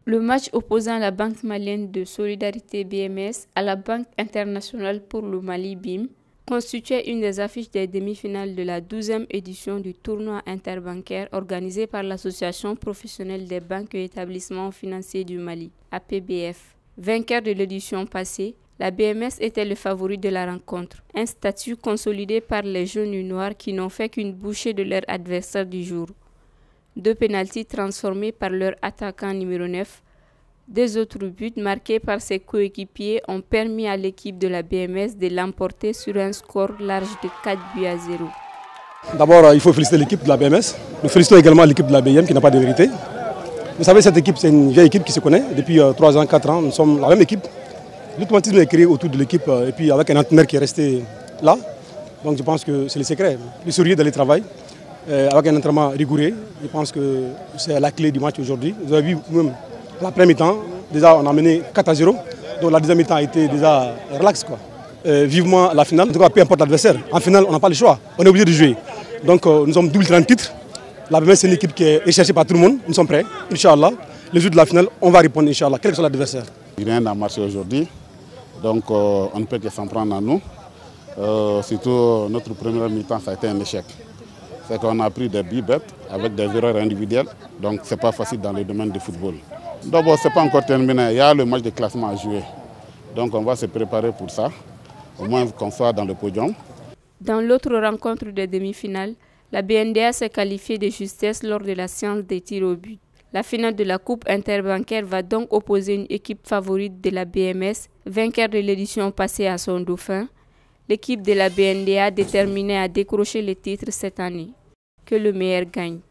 Le match opposant la Banque malienne de solidarité BMS à la Banque internationale pour le Mali BIM constituait une des affiches des demi-finales de la 12e édition du tournoi interbancaire organisé par l'Association professionnelle des banques et établissements financiers du Mali, APBF. Vainqueur de l'édition passée, la BMS était le favori de la rencontre, un statut consolidé par les jaunes noirs qui n'ont fait qu'une bouchée de leur adversaire du jour. 2 pénaltys transformés par leur attaquant numéro 9. 2 autres buts marqués par ses coéquipiers ont permis à l'équipe de la BMS de l'emporter sur un score large de 4-0. D'abord, il faut féliciter l'équipe de la BMS. Nous félicitons également l'équipe de la BM qui n'a pas de vérité. Vous savez, cette équipe, c'est une vieille équipe qui se connaît depuis 3 ans, 4 ans. Nous sommes la même équipe. L'automatisme est créé autour de l'équipe et puis avec un entraîneur qui est resté là. Donc je pense que c'est le secret. Le sourire d'aller travailler. Avec un entraînement rigoureux, je pense que c'est la clé du match aujourd'hui. Vous avez vu même la première mi-temps, déjà on a mené 4-0, donc la deuxième mi-temps a été déjà relax, quoi. Vivement la finale, en tout cas peu importe l'adversaire. En finale, on n'a pas le choix, on est obligé de jouer. Donc nous sommes double 30 titres. La BMS c'est une équipe qui est recherchée par tout le monde, nous sommes prêts, Inch'Allah. Le jour de la finale, on va répondre, Inch'Allah, quel que soit l'adversaire. Rien n'a marché aujourd'hui, donc on ne peut que s'en prendre à nous. Surtout notre première mi-temps, ça a été un échec. C'est qu'on a pris des buts bêtes avec des erreurs individuelles, donc ce n'est pas facile dans le domaine du football. D'abord, ce n'est pas encore terminé, il y a le match de classement à jouer. Donc on va se préparer pour ça, au moins qu'on soit dans le podium. Dans l'autre rencontre des demi-finales, la BNDA s'est qualifiée de justesse lors de la séance des tirs au but. La finale de la Coupe interbancaire va donc opposer une équipe favorite de la BMS, vainqueur de l'édition passée à son dauphin, l'équipe de la BNDA déterminée à décrocher le titre cette année. Que le meilleur gagne.